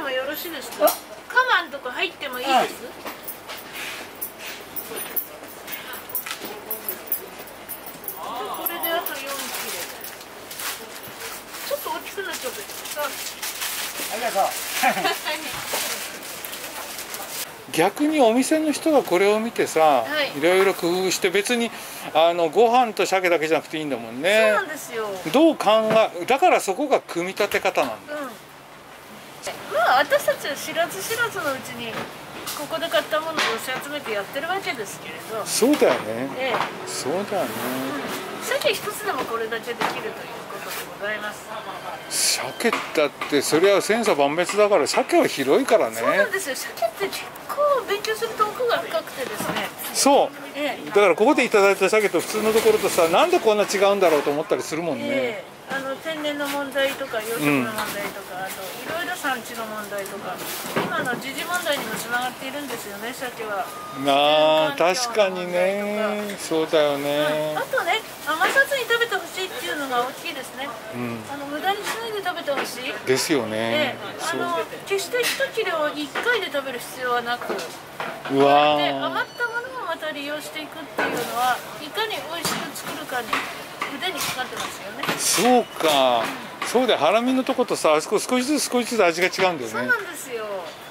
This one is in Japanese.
もよろしいですか？カマンとか入ってもいいです？これであと4切れ。ちょっと大きくなっちゃうけどさ。 ありがとう。 逆にお店の人がこれを見てさ、 はい、 いろいろ工夫して別にご飯と鮭だけじゃなくていいんだもんね。 そうなんですよ。 どうだからそこが組み立て方なんだ。 まあ私たちは知らず知らずのうちにここで買ったものを寄せ集めてやってるわけですけれど。 そうだよね。 ええ、 そうだよね。 鮭一つでもこれだけできるということでございます。 鮭だってそれは千差万別だから、鮭は広いからね。 そうなんですよ。鮭って結構勉強すると奥が深くてですね。 そう、 ええ、 だからここでいただいた鮭と普通のところとさ、なんでこんな違うんだろうと思ったりするもんね。 ええ、天然の問題とか養殖の問題とか、あといろいろ産地の問題とか、今の時事問題にもつながっているんですよね、鮭は。 確かにね。そうだよね。 あとね、余さずに食べてほしいっていうのが大きいですね。無駄にしないで食べてほしい。 ですよね。 決して1切れを1回で食べる必要はなく、 うわで余ったものをまた利用していくっていうのは、いかに美味しく作るかに腕にかかってますよね。 そうか、そうだよ。ハラミのとことさ、あそこ少しずつ味が違うんだよね。 そうなんですよ。